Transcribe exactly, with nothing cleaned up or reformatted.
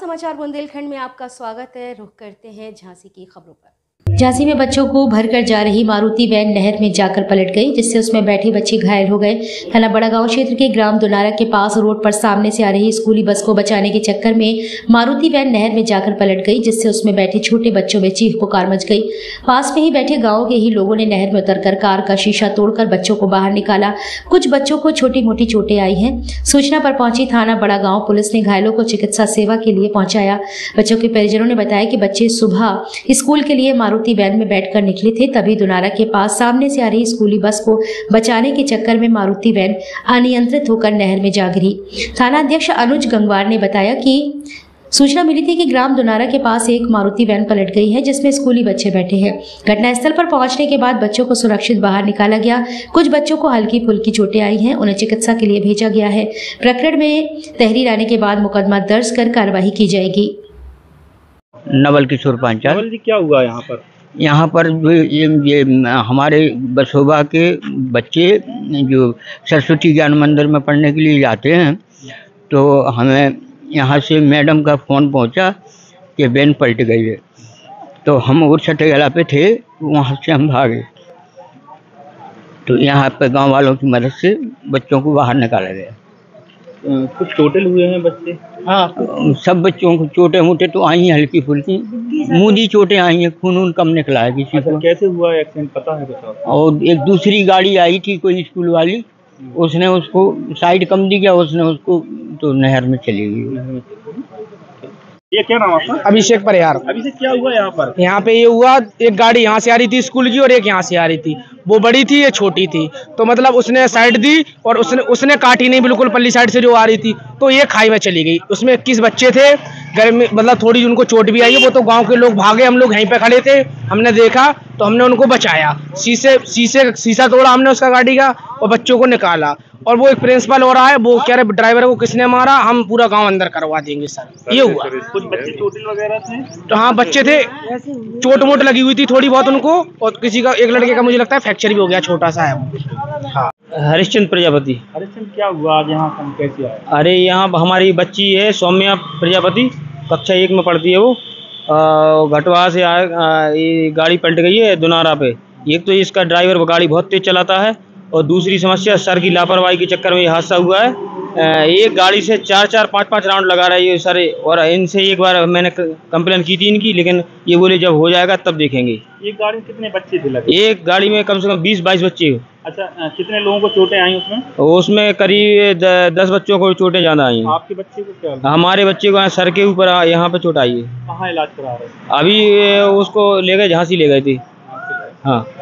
समाचार बुंदेलखंड में आपका स्वागत है। रुख करते हैं झांसी की खबरों पर। झांसी में बच्चों को भरकर जा रही मारुति वैन नहर में जाकर पलट गई, जिससे उसमें बैठे बच्चे घायल हो गए। थाना बड़ा गांव क्षेत्र के ग्राम दुनारा के पास रोड पर सामने से आ रही स्कूली बस को बचाने के चक्कर में मारुति वैन नहर में जाकर पलट गई, जिससे उसमें बैठे छोटे बच्चों में चीख पुकार मच गई। पास में ही बैठे गाँव के ही लोगों ने नहर में उतरकर कार का शीशा तोड़कर बच्चों को बाहर निकाला। कुछ बच्चों को छोटी मोटी चोटें आई हैं। सूचना पर पहुंची थाना बड़ा गांव पुलिस ने घायलों को चिकित्सा सेवा के लिए पहुंचाया। बच्चों के परिजनों ने बताया कि बच्चे सुबह स्कूल के लिए मारुति वैन में बैठकर निकले थे, तभी दुनारा के पास सामने से आ रही स्कूली बस को बचाने के चक्कर में मारुति वैन अनियंत्रित होकर नहर में जा गिरी। थाना अध्यक्ष अनुज गंगवार ने बताया कि सूचना मिली थी कि ग्राम दुनारा के पास एक मारुति वैन पलट गई है, जिसमें स्कूली बच्चे बैठे हैं। घटनास्थल पर पहुंचने के बाद बच्चों को सुरक्षित बाहर निकाला गया। कुछ बच्चों को हल्की फुल्की चोटें आई हैं, उन्हें चिकित्सा के लिए भेजा गया है। प्रकरण में तहरीर आने के बाद मुकदमा दर्ज कर कार्रवाई की जाएगी। नवल किशोर पांचाल। नवल जी, क्या हुआ यहाँ पर? यहाँ पर जो ये, ये हमारे बसोबा के बच्चे जो सरस्वती ज्ञान मंदिर में पढ़ने के लिए जाते हैं, तो हमें यहाँ से मैडम का फ़ोन पहुँचा कि वैन पलट गई है। तो हम और छठेगला पे थे, वहाँ से हम भागे। तो यहाँ पे गांव वालों की मदद से बच्चों को बाहर निकाला गया। कुछ टोटल हुए हैं बच्चे? हाँ, सब बच्चों को चोटें मोटे तो आई हैं, हल्की फुल्की मूंदी चोटें आई हैं, खून वून कम निकला है किसी को। कैसे हुआ एक्सीडेंट पता है बताओ? और एक दूसरी गाड़ी आई थी कोई स्कूल वाली, उसने उसको साइड कम दी गया, उसने उसको तो नहर में चली गई। ये क्या नाम आपका? अभिषेक परिहार। अभिषेक, क्या हुआ यहाँ पर? यहाँ पे ये हुआ, एक गाड़ी यहाँ से आ रही थी स्कूल की और एक यहाँ से आ रही थी। वो बड़ी थी, ये छोटी थी, तो मतलब उसने साइड दी और उसने उसने काटी नहीं, बिल्कुल पल्ली साइड से जो आ रही थी, तो ये खाई में चली गई। उसमें इक्कीस बच्चे थे, घर में मतलब थोड़ी उनको चोट भी आई है। वो तो गांव के लोग भागे, हम लोग यहीं पे खड़े थे, हमने देखा तो हमने उनको बचाया। शीशे शीशे शीशा तोड़ा हमने उसका गाड़ी का और बच्चों को निकाला। और वो एक प्रिंसिपल हो रहा है, वो कह रहे ड्राइवर को किसने मारा, हम पूरा गांव अंदर करवा देंगे सर। ये हुआ। कुछ बच्चे चोटिल वगैरह थे? तो हाँ, बच्चे थे, चोट मोट लगी हुई थी थोड़ी बहुत उनको, और किसी का, एक लड़के का मुझे लगता है फ्रैक्चर भी हो गया, छोटा सा है। हाँ। हरिश्चंद्र प्रजापति। हरिश्चंद्र, क्या हुआ आज यहाँ हम कैसे आए? अरे यहाँ हमारी बच्ची है सौम्या प्रजापति, कक्षा एक में पढ़ती है वो। घटवा से आए, ये गाड़ी पलट गई है दुनारा पे। एक तो इसका ड्राइवर गाड़ी बहुत तेज चलाता है, और दूसरी समस्या सर की लापरवाही के चक्कर में ये हादसा हुआ है। एक गाड़ी से चार चार पाँच पाँच राउंड लगा रहा है ये सर, और इनसे एक बार मैंने कंप्लेन की थी इनकी, लेकिन ये बोले जब हो जाएगा तब देखेंगे। एक गाड़ी में कितने बच्चे थे लगे? एक गाड़ी में कम से कम बीस बाईस बच्चे। अच्छा, कितने लोगों को चोटें आई उसमें? उसमें करीब दस बच्चों को चोटें ज़्यादा आई हैं। आपके बच्चे को क्या? हमारे बच्चे को सर के ऊपर यहाँ पे चोट आई है। कहाँ इलाज करा रहे हैं? अभी उसको ले गए, झांसी ले गए थे। हाँ।